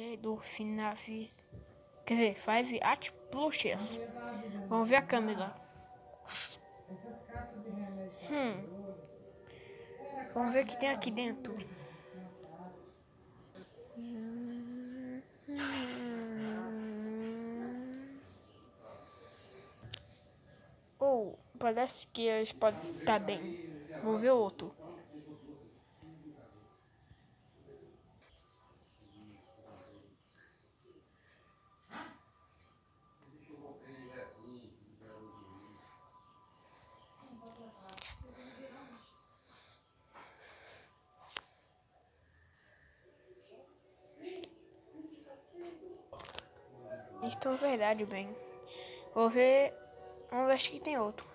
do Finavis. Quer dizer, Five at Plushies. Vamos ver a câmera. Vamos ver o que tem aqui dentro. Parece que eles podem estar bem. Vou ver outro. Estão verdade bem. Vou ver. Vamos ver se aqui tem outro.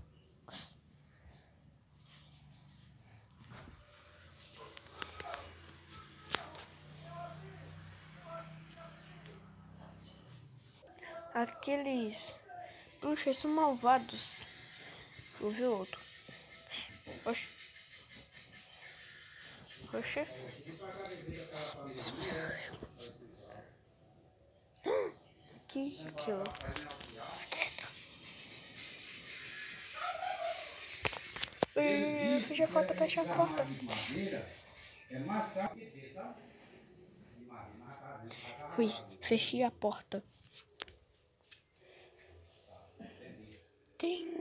Aqueles bruxos são malvados. Vou ver outro. Oxe. Oxe. Que é aquilo? Fecha a porta, fecha a porta. Fui, fechei a porta. Tem.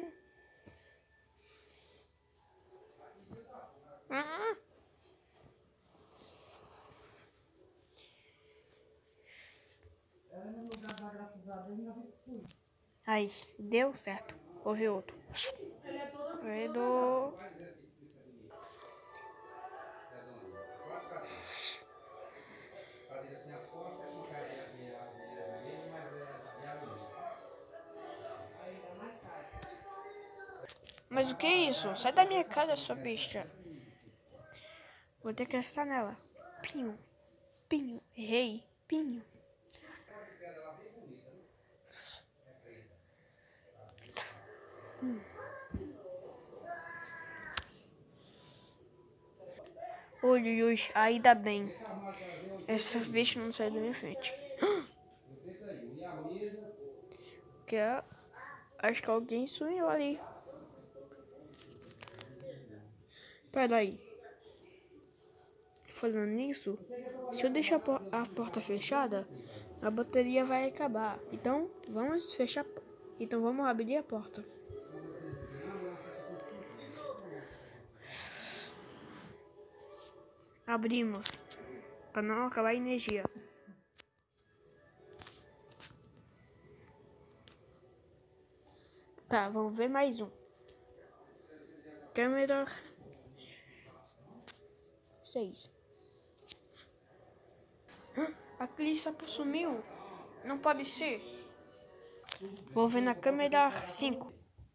Aí, deu certo. Vou ver outro. Credo. Mas o que é isso? Sai da minha casa, sua bicha. Vou ter que acertar nela. Pinho. Pinho. Errei. Pinho. Ui, ui, ainda bem. Essa bicha não sai da minha frente. Que é... Acho que alguém sumiu ali. Peraí. Falando nisso, se eu deixar a porta fechada, a bateria vai acabar. Então, vamos fechar. Então, vamos abrir a porta. Abrimos. Para não acabar a energia. Tá, vamos ver mais um. Câmera 6. Aquele sapo sumiu. Não pode ser. Vou ver na câmera 5.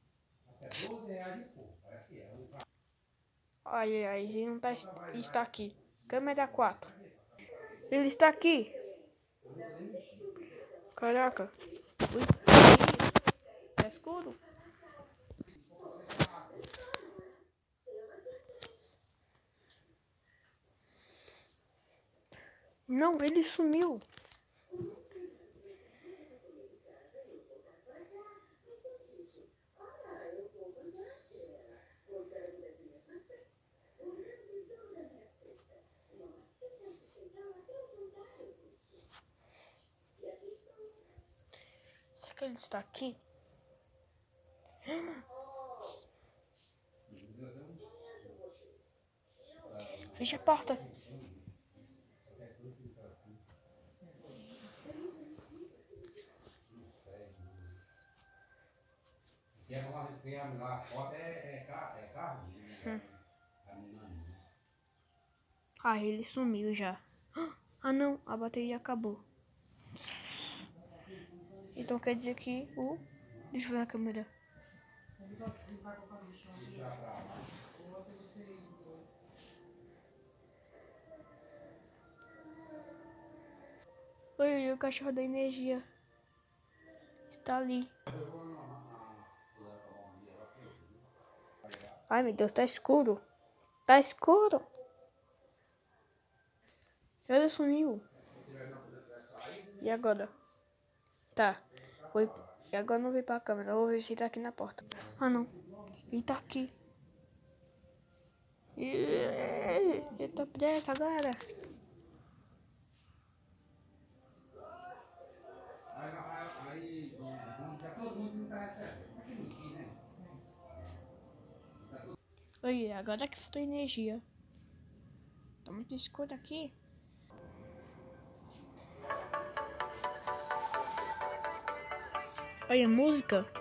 Ai, ai, ele não está aqui. Câmera 4. Ele está aqui. Caraca. Ui, tá escuro. Não, ele sumiu. Será que ele está aqui? Fecha a porta. Ah, ele sumiu já. Ah, não, a bateria acabou. Então quer dizer que o... Deixa eu ver a câmera. Oi, o cachorro da energia está ali. Ai, meu Deus, tá escuro. Tá escuro. Ele sumiu. E agora? Tá. E agora não veio pra câmera. Eu vou ver se ele tá aqui na porta. Ah, não. Ele tá aqui. Eu tô preso agora. Oi, agora que faltou energia. Tá muito escuro aqui. Olha, música.